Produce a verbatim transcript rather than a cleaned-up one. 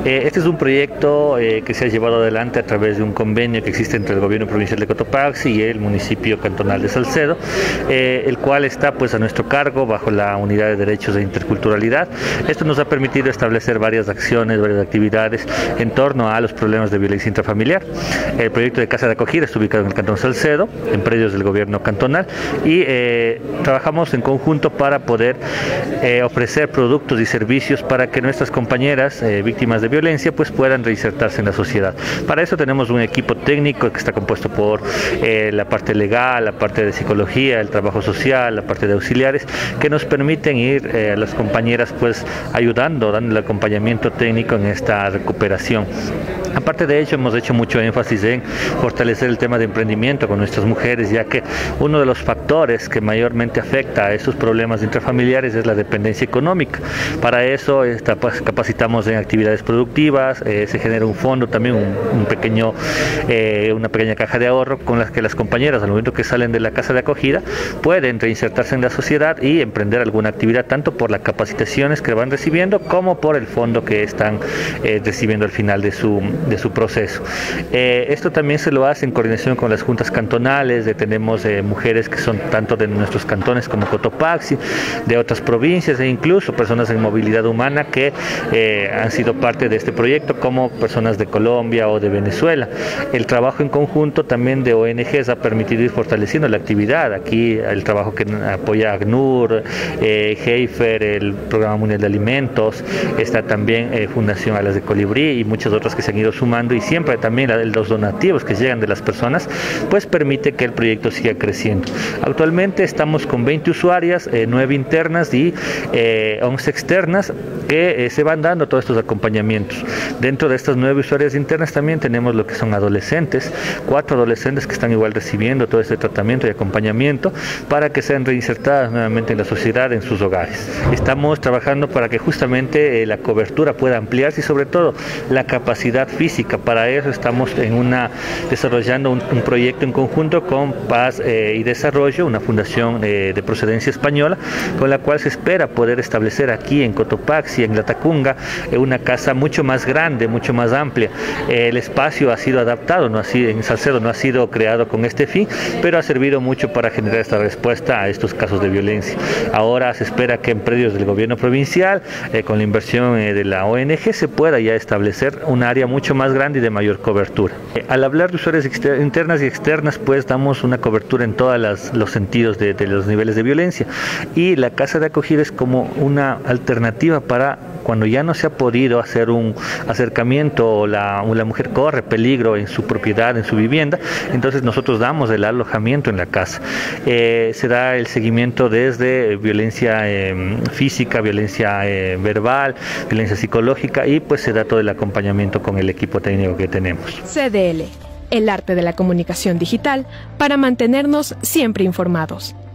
Eh, este es un proyecto eh, que se ha llevado adelante a través de un convenio que existe entre el gobierno provincial de Cotopaxi y el municipio cantonal de Salcedo, eh, el cual está pues a nuestro cargo bajo la Unidad de Derechos de Interculturalidad. Esto nos ha permitido establecer varias acciones, varias actividades en torno a los problemas de violencia intrafamiliar. El proyecto de Casa de Acogida está ubicado en el Cantón Salcedo, en predios del gobierno cantonal, y eh, trabajamos en conjunto para poder eh, ofrecer productos y servicios para que nuestras compañeras eh, víctimas de violencia pues puedan reinsertarse en la sociedad. Para eso tenemos un equipo técnico que está compuesto por eh, la parte legal, la parte de psicología, el trabajo social, la parte de auxiliares, que nos permiten ir eh, a las compañeras pues ayudando, dando el acompañamiento técnico en esta recuperación. Aparte de ello, hemos hecho mucho énfasis en fortalecer el tema de emprendimiento con nuestras mujeres, ya que uno de los factores que mayormente afecta a estos problemas intrafamiliares es la dependencia económica. Para eso esta, pues, capacitamos en actividades productivas, eh, se genera un fondo también, un, un pequeño, eh, una pequeña caja de ahorro con la que las compañeras al momento que salen de la casa de acogida pueden reinsertarse en la sociedad y emprender alguna actividad, tanto por las capacitaciones que van recibiendo como por el fondo que están eh, recibiendo al final de su de su proceso. Eh, esto también se lo hace en coordinación con las juntas cantonales, de, tenemos eh, mujeres que son tanto de nuestros cantones como Cotopaxi, de otras provincias e incluso personas en movilidad humana que eh, han sido parte de este proyecto, como personas de Colombia o de Venezuela. El trabajo en conjunto también de O N Ges ha permitido ir fortaleciendo la actividad. Aquí el trabajo que apoya ACNUR, eh, Heifer, el Programa Mundial de Alimentos, está también eh, Fundación Alas de Colibrí y muchas otras que se han ido sumando, y siempre también los donativos que llegan de las personas pues permite que el proyecto siga creciendo. Actualmente estamos con veinte usuarias, eh, nueve internas y eh, once externas que eh, se van dando todos estos acompañamientos. Dentro de estas nueve usuarias internas también tenemos lo que son adolescentes, cuatro adolescentes que están igual recibiendo todo este tratamiento y acompañamiento para que sean reinsertadas nuevamente en la sociedad, en sus hogares. Estamos trabajando para que justamente eh, la cobertura pueda ampliarse y sobre todo la capacidad física. Para eso estamos en una, desarrollando un, un proyecto en conjunto con Paz eh, y Desarrollo, una fundación eh, de procedencia española, con la cual se espera poder establecer aquí en Cotopaxi, en Latacunga, eh, una casa mucho más grande, mucho más amplia. Eh, el espacio ha sido adaptado, no ha sido, en Salcedo no ha sido creado con este fin, pero ha servido mucho para generar esta respuesta a estos casos de violencia. Ahora se espera que en predios del gobierno provincial, eh, con la inversión eh, de la O N G, se pueda ya establecer un área mucho más grande y de mayor cobertura. Eh, al hablar de usuarias internas y externas, pues damos una cobertura en todos los sentidos de, de los niveles de violencia, y la casa de acogida es como una alternativa para cuando ya no se ha podido hacer un acercamiento o la, o la mujer corre peligro en su propiedad, en su vivienda, entonces nosotros damos el alojamiento en la casa. Eh, se da el seguimiento desde violencia eh, física, violencia eh, verbal, violencia psicológica, y pues se da todo el acompañamiento con el equipo técnico que tenemos. C D L, el arte de la comunicación digital para mantenernos siempre informados.